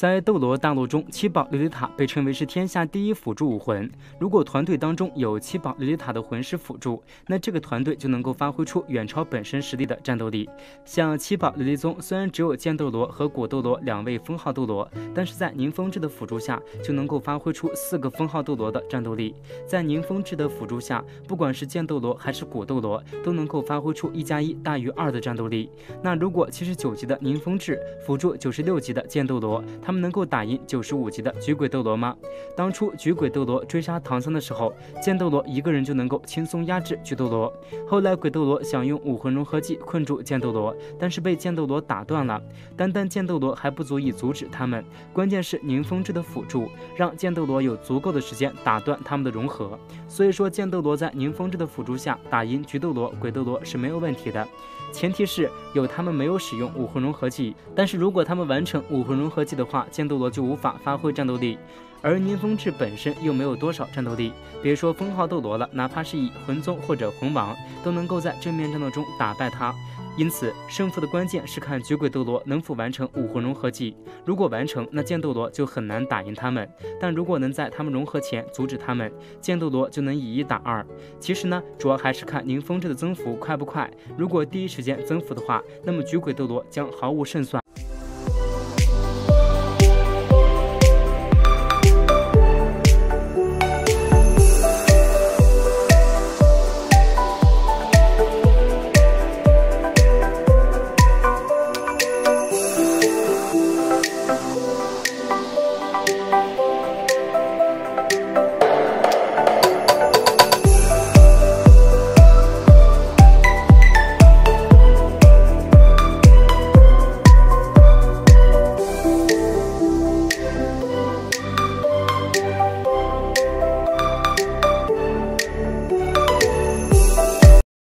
在斗罗大陆中，七宝琉璃塔被称为是天下第一辅助武魂。如果团队当中有七宝琉璃塔的魂师辅助，那这个团队就能够发挥出远超本身实力的战斗力。像七宝琉璃宗虽然只有剑斗罗和果斗罗2位封号斗罗，但是在宁风致的辅助下，就能够发挥出4个封号斗罗的战斗力。在宁风致的辅助下，不管是剑斗罗还是果斗罗，都能够发挥出1+1大于2的战斗力。那如果79级的宁风致辅助96级的剑斗罗，他们能够打赢95级的菊鬼斗罗吗？当初菊鬼斗罗追杀唐僧的时候，剑斗罗一个人就能够轻松压制菊斗罗。后来鬼斗罗想用武魂融合技困住剑斗罗，但是被剑斗罗打断了。单单剑斗罗还不足以阻止他们，关键是宁风致的辅助，让剑斗罗有足够的时间打断他们的融合。所以说，剑斗罗在宁风致的辅助下打赢菊斗罗、鬼斗罗是没有问题的。前提是有他们没有使用武魂融合技，但是如果他们完成武魂融合技的话，剑斗罗就无法发挥战斗力，而宁风致本身又没有多少战斗力，别说封号斗罗了，哪怕是以魂宗或者魂王，都能够在正面战斗中打败他。因此，胜负的关键是看菊鬼斗罗能否完成武魂融合技。如果完成，那剑斗罗就很难打赢他们；但如果能在他们融合前阻止他们，剑斗罗就能以1打2。其实呢，主要还是看宁风致的增幅快不快。如果第一时间增幅的话，那么菊鬼斗罗将毫无胜算。